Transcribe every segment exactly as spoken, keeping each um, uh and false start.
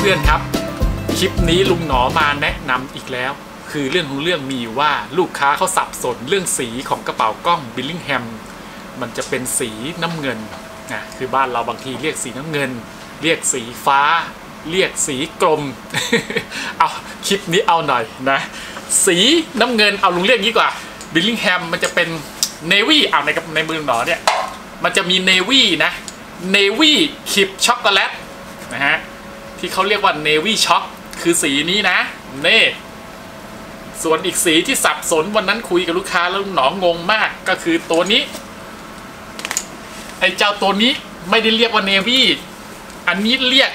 พื่อนๆครับคลิปนี้ลุงหนอมาแนะนำอีกแล้วคือเรื่องของเรื่องมีว่าลูกค้าเขาสับสนเรื่องสีของกระเป๋ากล้องบิลลิงแฮมมันจะเป็นสีน้ำเงินนะคือบ้านเราบางทีเรียกสีน้ำเงินเรียกสีฟ้าเรียกสีกลม เอาคลิปนี้เอาหน่อยนะสีน้ำเงินเอาลุงเรียกงี้กว่าบิลลิงแฮมมันจะเป็นเนวี่เอาในในมือหนอเนี่ยมันจะมีเนวี่นะเนวี่ขิบช็อกโกแลตนะฮะที่เขาเรียกว่าเนวี่ช็อกคือสีนี้นะเน่ส่วนอีกสีที่สับสนวันนั้นคุยกับลูกค้าแล้วลุงหนองงมากก็คือตัวนี้ไอ้เจ้าตัวนี้ไม่ได้เรียกว่าเนวี่อันนี้เรียก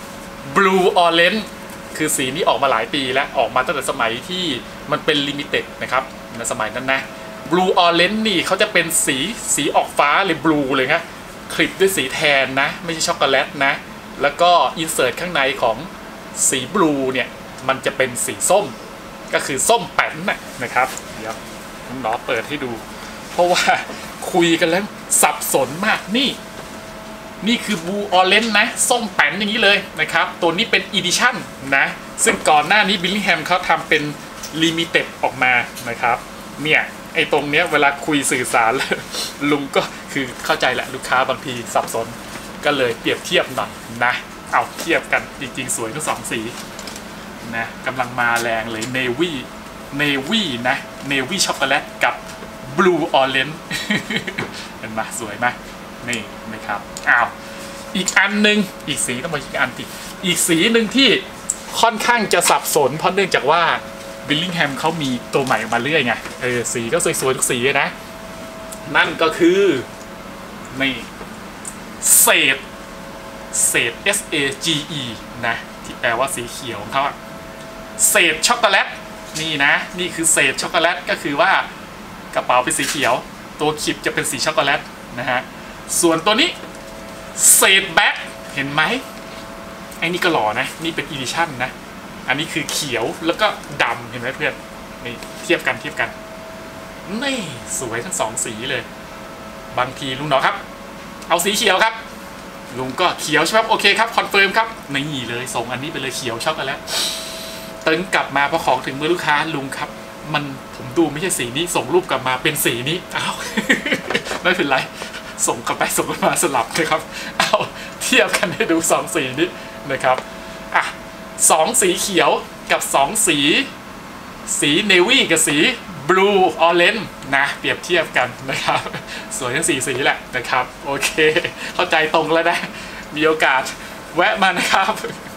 Blue Orange คือสีนี้ออกมาหลายปีแล้วออกมาตั้งแต่สมัยที่มันเป็นลิมิเต็ดนะครับในสมัยนั้นนะ Blue Orange นี่เขาจะเป็นสีสีออกฟ้าเลยบลูเลยครับคลิปด้วยสีแทนนะไม่ใช่ช็อกโกแลตนะแล้วก็อินเสิร์ตข้างในของสีบลูเนี่ยมันจะเป็นสีส้มก็คือส้มแป้นนะครับเดี๋ยวผมขอเปิดให้ดูเพราะว่าคุยกันแล้วสับสนมากนี่นี่คือบูออเรนจ์นะส้มแป้นอย่างนี้เลยนะครับตัวนี้เป็นอีดิชั่นนะซึ่งก่อนหน้านี้บิลลิงแฮมเขาทำเป็นลิมิเต็ดออกมานะครับเนี่ยไอ้ตรงเนี้ยเวลาคุยสื่อสารลุงก็คือเข้าใจแหละลูกค้าบางทีสับสนก็เลยเปรียบเทียบหน่อยนะเอาเทียบกันจริงๆสวยทั้งสองสีนะกำลังมาแรงเลยเนวี่เนวี่นะเนวี่ช็อกโกแลตกับบลูออเรนจ์เห็นไหมสวยไหมนี่นะครับอ้าวอีกอันหนึ่งอีกสีต้องมาอีกอันติอีกสีหนึ่งที่ค่อนข้างจะสับสนเพราะเนื่องจากว่าบิลลิงแฮมเขามีตัวใหม่ออกมาเรื่อยไงเออสีก็สวยๆทุกสีนะนั่นก็คือนี่เศษเศษ S A G E นะที่แปลว่าสีเขียวของเขาเศษช็อกโกแลตนี่นะนี่คือเศษช็อกโกแลตก็คือว่ากระเป๋าเป็นสีเขียวตัวขีบจะเป็นสีช็อกโกแลตนะฮะส่วนตัวนี้เศษแบ็คเห็นไหมไอ้นี่ก็หล่อนะนี่เป็นอีดิชั่นนะอันนี้คือเขียวแล้วก็ดำเห็นไหมเพื่อนนี่เทียบกันเทียบกันนี่สวยทั้งสองสีเลยบางทีลุงหนอครับเอาสีเขียวครับลุงก็เขียวใช่ไหมโอเคครับคอนเฟิร์มครับนี่เลยส่งอันนี้ไปเลยเขียวช็อกโกแลตตึงกลับมาพอของถึงมือลูกค้าลุงครับมันผมดูไม่ใช่สีนี้ส่งรูปกลับมาเป็นสีนี้อ้าวไม่เป็นไรส่งกลับไปส่งกลับมาสลับเลยครับเอาเทียบกันให้ดูสองสีนี้นะครับอ่ะสองสีเขียวกับสองสีสีเนวี่กับสีบลูออเรนจ์นะเปรียบเทียบกันนะครับสวยทั้งสี่สีแหละนะครับโอเคเข้าใจตรงแล้วนะมีโอกาสแวะมานะครับ